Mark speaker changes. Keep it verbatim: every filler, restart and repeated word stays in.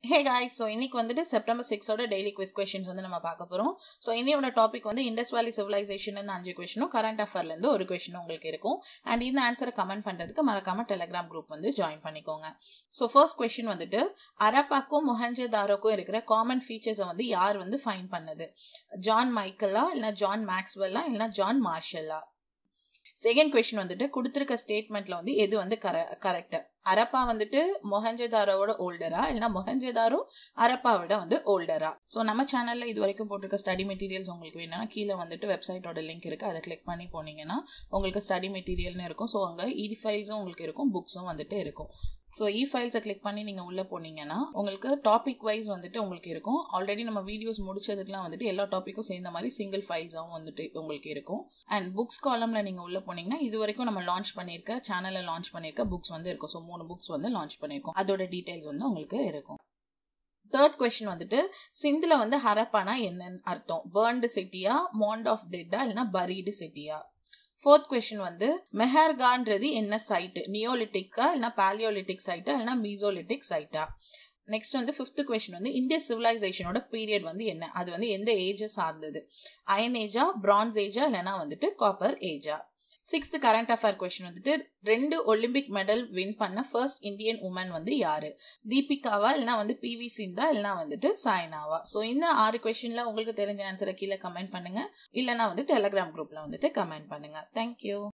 Speaker 1: Hey guys, so இன்னைக்கு வந்துட்டு September six ஓட டெய்லி குவிஸ் क्वेश्चंस வந்து நம்ம பார்க்க போறோம். சோ இன்னையோட டாபிக் வந்து Indus Valley Civilization ல அஞ்சு क्वेश्चनும் கரண்ட் அஃபேர்ல இருந்து ஒரு क्वेश्चन உங்களுக்கு இருக்கும். அண்ட் இந்த ஆன்சரை கமெண்ட் பண்றதுக்கு மறக்காம Telegram குரூப் வந்து ஜாயின் பண்ணிக்கோங்க. சோ ஃபர்ஸ்ட் क्वेश्चन வந்துட்டு ஹரப்பாக்கும் மொஹஞ்சதாரோக்கும் இருக்கிற காமன் ஃபீச்சர்ஸை வந்து யார் வந்து ஃபைண்ட் பண்ணது? ஜான் மைக்கேலா இல்ல ஜான் மேக்ஸ்வெல்லா இல்ல ஜான் மார்ஷல்லா? செகண்ட் क्वेश्चन வந்துட்டு கொடுத்திருக்க ஸ்டேட்மெண்ட்ல வந்து எது வந்து கரெக்ட்? ஹரப்பா வந்துட்டு மொஹஞ்சதாரோவோட ஓல்டரா இல்லைன்னா மொஹஞ்சதாரோ ஹரப்பாவோட வந்து ஓல்டரா? ஸோ நம்ம சேனல்ல இது வரைக்கும் போட்டிருக்க ஸ்டடி மெட்டீரியல்ஸ் உங்களுக்கு வேணும்னா கீழே வந்துட்டு வெப்சைட்டோட லிங்க் இருக்கு, அதை கிளிக் பண்ணி போனீங்கன்னா உங்களுக்கு ஸ்டடி மெட்டீரியல்னு இருக்கும். ஸோ அங்கே இ ஃபைல்ஸும் உங்களுக்கு இருக்கும், புக்ஸும் வந்துட்டு இருக்கும். ஸோ இ ஃபைல்ஸை கிளிக் பண்ணி நீங்கள் உள்ளே போனீங்கன்னா உங்களுக்கு டாபிக் வைஸ் வந்துட்டு உங்களுக்கு இருக்கும். ஆல்ரெடி நம்ம வீடியோஸ் முடிச்சதுக்குலாம் வந்துட்டு எல்லா டாப்பிக்கும் சேர்ந்த மாதிரி சிங்கிள் ஃபைல்ஸாகவும் வந்துட்டு உங்களுக்கு இருக்கும். அண்ட் புக்ஸ் காலமில் நீங்கள் உள்ளே போனீங்கன்னா இது வரைக்கும் நம்ம லான்ச் பண்ணியிருக்க சேனலில் லான்ச் பண்ணியிருக்க புக்ஸ் வந்து இருக்கும். ஸோ மூணு புக்ஸ் வந்து லான்ச் பண்ணியிருக்கோம், அதோட டீட்டெயில்ஸ் வந்து உங்களுக்கு இருக்கும். தேர்ட் क्वेश्चन வந்துட்டு சிந்துல வந்து ஹரப்பானா என்னன்னு அர்த்தம்? பர்ன்டு சிட்டியா, மாண்ட் ஆஃப் டெட்டா இல்லைன்னா பரீடு சிட்டியா? ஃபோர்த் क्वेश्चन வந்து மெஹர்கான்றது என்ன சைட்? நியோலிட்டிக்கா இல்லைனா பாலியோலிட்டிக் சைட்டா இல்லைனா மீசோலிட்டிக் சைட்டா? நெக்ஸ்ட் வந்து ஃபிஃப்த் क्वेश्चन வந்து இண்டஸ் சிவிலைசேஷனோட பீரியட் வந்து என்ன? அது வந்து எந்த ஏஜை சார்ந்தது? அயன் ஏஜா, பிரான்ஸ் ஏஜா இல்லைனா வந்துட்டு காப்பர் ஏஜா? சிக்ஸ்த் கரண்ட் அஃபேர் क्वेश्चन வந்துட்டு ரெண்டு ஒலிம்பிக் மெடல் வின் பண்ண ஃபர்ஸ்ட் இந்தியன் உமன் வந்து யாரு? தீபிகாவா இல்லைனா வந்து பிவி சிந்தா இல்லைனா வந்துட்டு சாய்னாவா? ஸோ இந்த ஆறு क्वेश्चनல உங்களுக்கு தெரிஞ்ச ஆன்சரை கீழே கமெண்ட் பண்ணுங்க, இல்லைனா வந்து டெலிகிராம் குரூப்ல வந்துட்டு கமெண்ட் பண்ணுங்க. தேங்க்யூ.